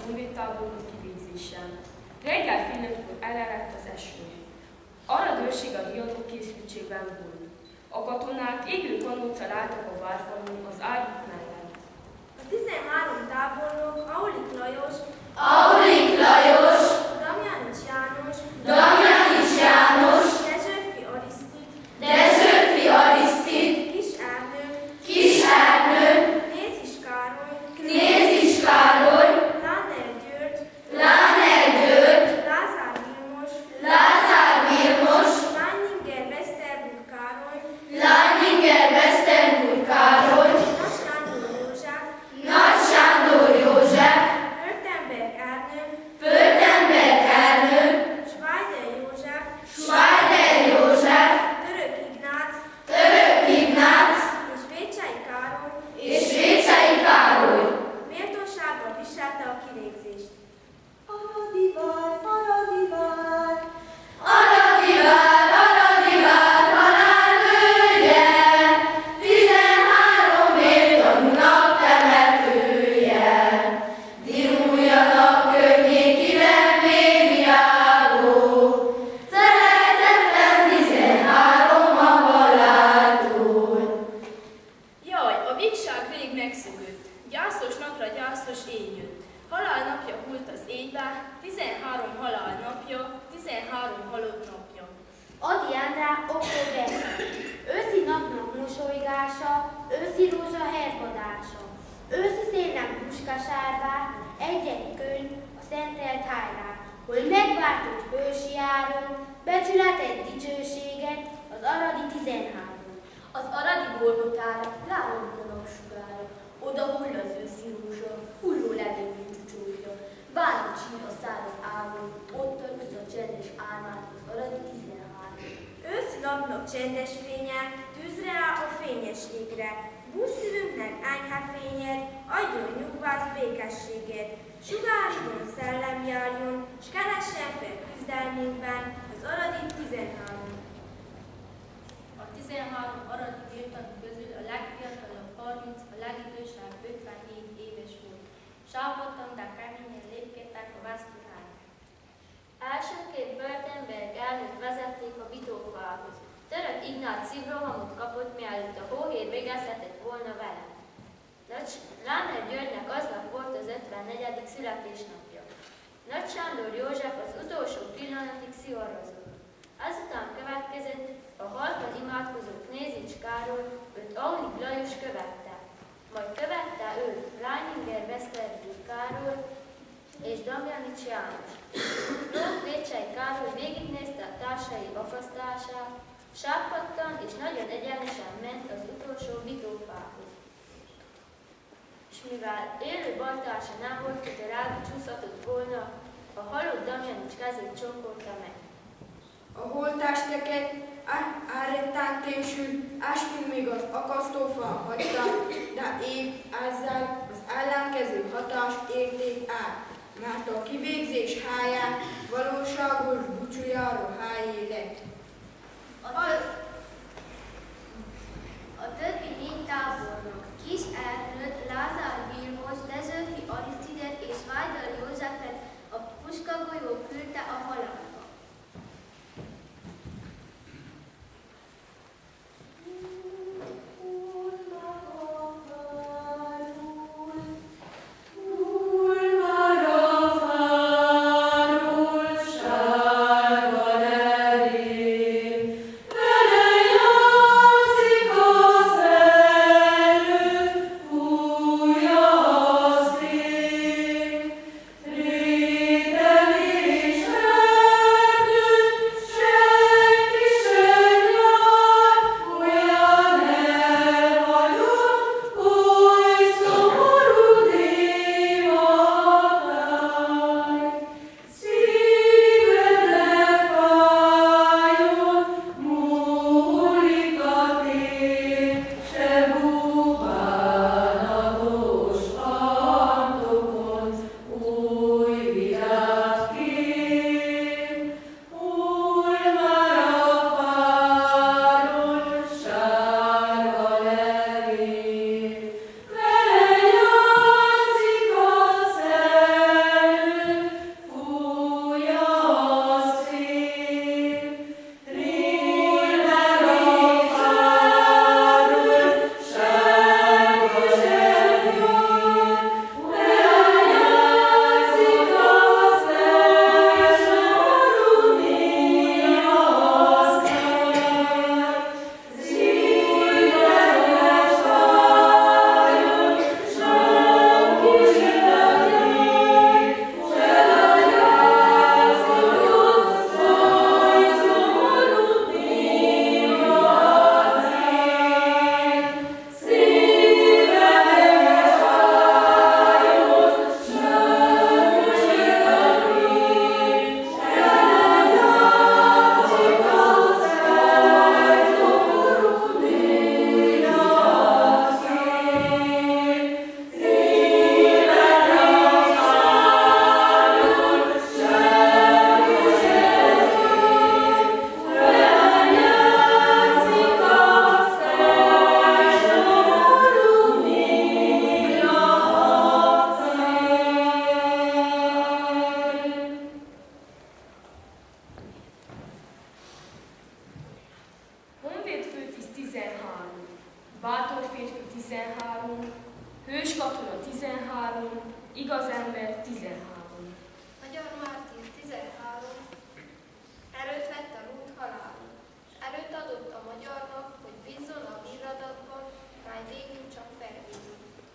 honvédtábornok kivégzéssel. Reggel fél 5-kor elerett az eső. Arad őrség a riadó készültségben volt. A katonák égő kanóccal álltak a várfalon az ágyuk mellett. A 13 tábornok Aulik Lajos, Damjanics János, Dezsőfi Arisztid, Kis Ernő, Knézis Károly, Láner György, Lázár Vilmos, Lányinger Veszterburg Károly, Nagy Sándor József, Pörtenberg Ernő, Schweider József, Török Ignác és Vécsei Károly. Méltósággal viselte a kivégzést. Aradivár, halálvölgye, 13 méltanunak temetője. Diruljanak környéki reményjágó, szeretetlen 13 a haláltól. Jaj, a végság rég megszűnt. Gyászos napra gyászos éj jött. Halálnapja hult az éjbe, 13 halálnapja, 13 halott napja. Adi Endre október. Őszi napnak mosolygása, őszi rózsa hervadása. Őszi szélnek puskasárvá, egy-egy könyv a szentelt hájrá, hol megváltott hősi áron, becsületet, dicsőséget az aradi 13. Az aradi Golgotára ráromlik a napsugára, oda hull az őszi rózsa, hulló levegő csúcsúja. Bánat sír a száraz ágon, ott aludsz a csendes álmát az aradi 13. Őszi napnak csendes fénye, tűzre áll a fényes égre. Búszszívünknek enyhe fényed, adjon nyugvát békességet. Sugárjon szellem járjon, s keressen fel küzdelmünkben az aradi 13. A 13 aradi vértanú közül a legfiatalabb 30, a legidősebb 57 éves volt. Sápadtan, de keményen lépkedtek a vászturára. Elsőként Pörtenberg elnök vezették a Vitófához. Török Ignác szívrohamot kapott, mielőtt a hóhér végezhetett volna vele. Láner Györgynek aznap volt az 54. születésnapja. Nagy Sándor József az utolsó pillanatig szivarazott. Ezután következett a halkan imádkozó Knézis Károly, őt Aulik Lajos követte. Majd követte őt Lányinger Veszterburg Károly és Damjanics János. Gróf Vécsei Károly végignézte a társai akasztását, sápadtan és nagyon egyenesen ment az utolsó Vitófához. És mivel élő baltársa nem volt, hogy a rábúcsúzhatott volna, a halott Damjanics kezét csonkolta meg. A holttesteket árretták később, esküd még az akasztófal hagyták, de épp ezzel az ellenkező hatást érték át, mert a kivégzés háján valóságos búcsújáró hájé lett. A többi 4 tábornok, Kis Ernőt, Lázár Vilmos, Dezsőfi Arisztidet és Schweider Józsefet a puskagolyó küldte a halálba. Ooh. igaz ember 13. Magyar Mártír 13 erőt vett a lúd halálra, és erőt adott a magyarnak, hogy bízzon a virradatban, mely végül csak felvidul.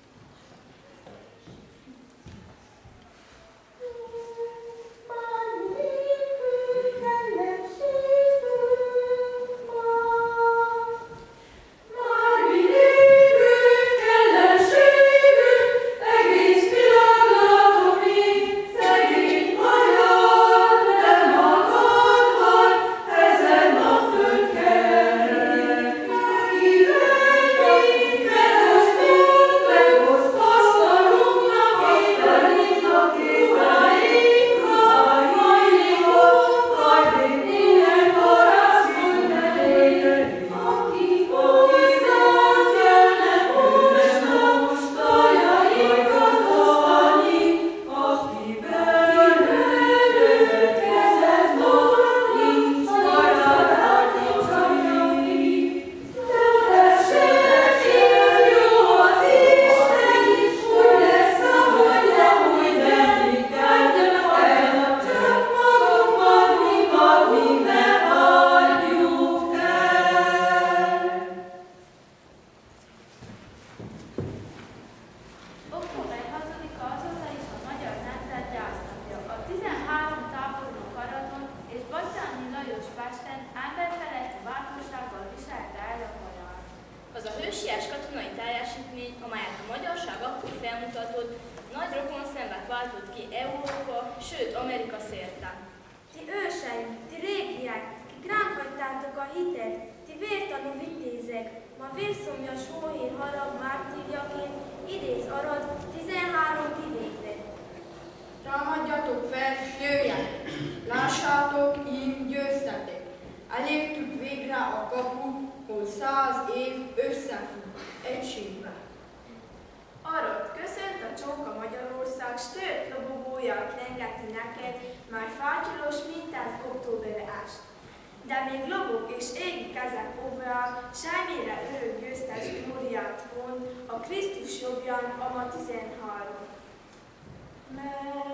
Az a hősies katonai teljesítmény, amelyet a magyarság akkor felmutatott, nagy rokonszenvet váltott ki Európa, sőt Amerika szerte. Ti őseim, ti régiek, kik ránk hagytátok a hitet, ti vértanú vitézek, ma vérszomjas hóhér harag mártírjaként idéz arad 13 kivégzett. Támadjatok fel, s jöjjetek! Lássátok, így győztetek! Elértük végre a kaput, hol 100 év összefut egységben. Arad, köszönt a csóka Magyarország, s tört lobogóját lengeti neked, már fátyolos mintát októbere ást. De még lobog és égi kezek óvra, semmire örök győztes glóriát von, a Krisztus jobbján a ma 13.